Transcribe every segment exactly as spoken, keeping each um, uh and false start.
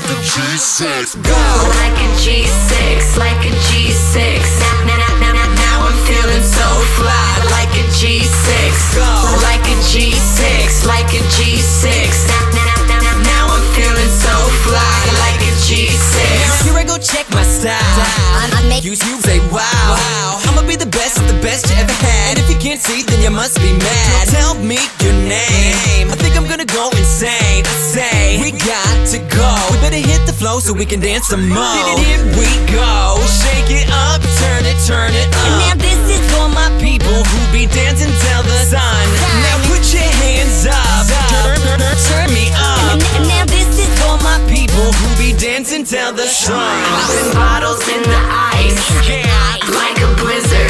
like a G six. Go like a G six, like a G six. Now, now, now, now, now I'm feeling so fly, like a G six. Go like a G six, like a G six. Now, now, now, now, now I'm feeling so fly, like a G six. Here I go, check my style. I make you, you say wow. wow. I'ma be the best of the best you ever had. And if you can't see, then you must be mad. Tell me your name. I think I'm gonna go insane. I say we got to go. We better hit the flow so we can dance some more. Here we go. Shake it up, turn it, turn it up. And now this is for my people who be dancing till the sun. Now put your hands up. Turn, turn, turn, turn me up. And now this is for my people who be dancing till the sun. Popping bottles in the ice, Yeah, like a blizzard.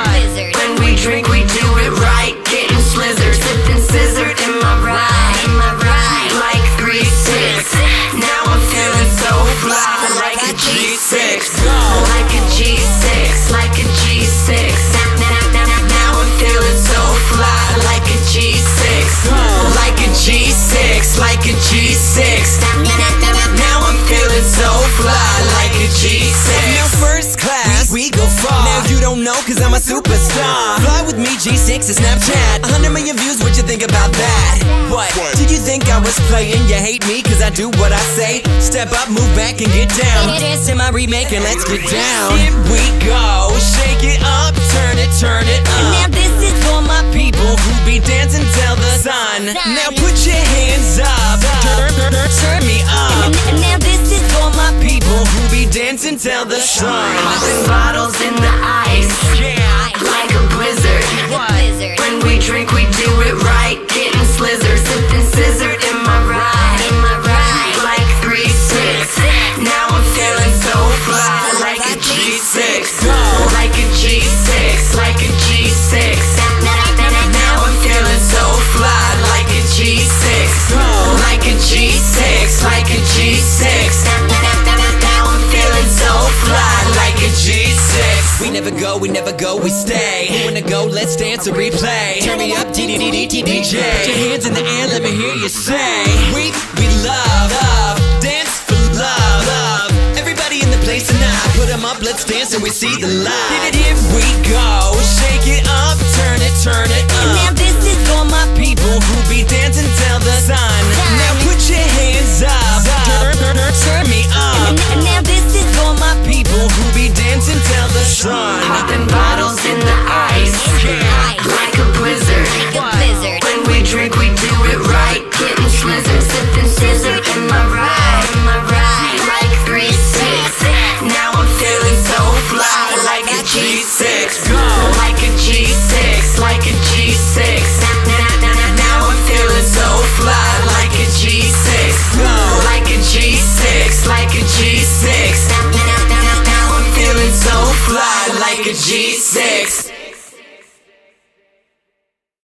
When we drink, we do it right, getting slizzard, sipping scissored in my ride, in my ride, like three six. Now I'm feeling so fly, like a G six, like a G six, like a G six. Now, now, now, now, now I'm feeling so fly, like a G six, like a G six, like a G six. Now, now, now, now, now I'm feeling so fly, like a G six. Now first class, we, we go far. Now you don't know cause I'm a superstar. Fly with me, G six and Snapchat. A hundred million views, what you think about that? What? what? Did you think I was playing? You hate me cause I do what I say? Step up, move back and get down. Dance to my remake and let's get down. Here we go, shake it up, turn it, turn it up. And now this is for my people who be dancing till the sun. Now put your hands up, turn, turn, turn, turn me up. And now this is for my people who be dancing till the sun. Popping bottles in the ice, Yeah, like a blizzard. When we drink, we do it right, getting slizzard, sipping scissored in my ride, in my ride, like three six. Now I'm feeling so fly, like a G six, like a G six, like a G six. Now, now, now, now I'm feeling so fly, like a G six, like a G six, like a G six. Now, now, now, now, now I'm feeling so fly, like a G six. we never go, we never go, we stay. You wanna go, let's dance or replay. Turn me up, D D D D D D J. Put your hands in the air, let me hear you say. We, we love, love, dance for love, love. Everybody in the place tonight, put 'em up, let's dance and we see the light.